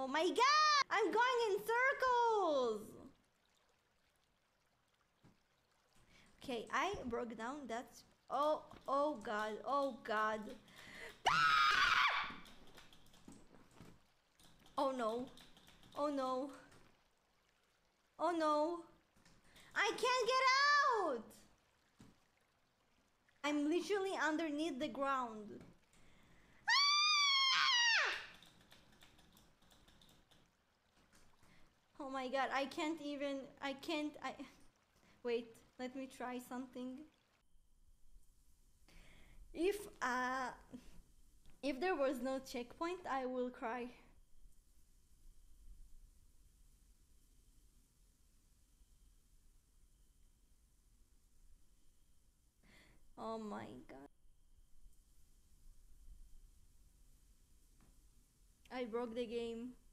Oh my god! I'm going in circles! Okay, I broke down that. Oh god, oh god. Oh no. Oh no. Oh no. I can't get out! I'm literally underneath the ground. Oh my god, I can't. Wait, let me try something. If there was no checkpoint, I will cry. Oh my god. I broke the game.